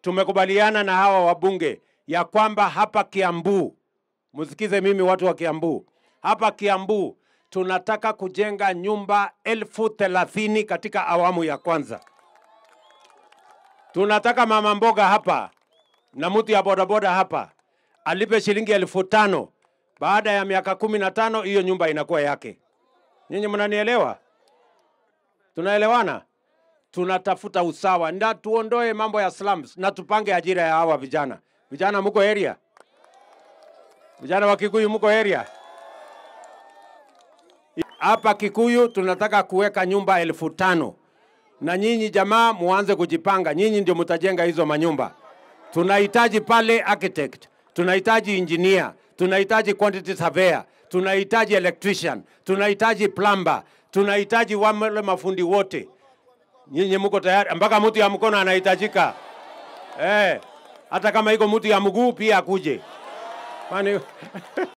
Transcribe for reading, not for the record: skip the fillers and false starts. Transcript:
tumekubaliana na hawa wabunge ya kwamba hapa Kiambu, msikize mimi watu wa Kiambu, hapa Kiambu tunataka kujenga nyumba 30,000 katika awamu ya kwanza. Tunataka mama mboga hapa na mtu ya bodaboda hapa alipe shilingi 5,000. Baada ya miaka 15 hiyo nyumba inakuwa yake. Nyinyi mnanielewa? Tunaelewana? Tunatafuta usawa na tuondoe mambo ya slums na tupange ajira ya hawa vijana. Vijana mko area? Vijana wa Kikuyu mko area? Hapa Kikuyu tunataka kuweka nyumba 5,000. Na nyinyi jamaa muanze kujipanga, nyinyi ndio mtajenga hizo manyumba. Tunahitaji pale architect, tunahitaji engineer, tunahitaji quantity surveyor, tunahitaji electrician, tunahitaji plumber, tunahitaji wale mafundi wote. Nyinyi mko tayari? Mpaka mtu ya mkono anahitajika. Hata kama iko mtu ya mguu pia akuje. Kwani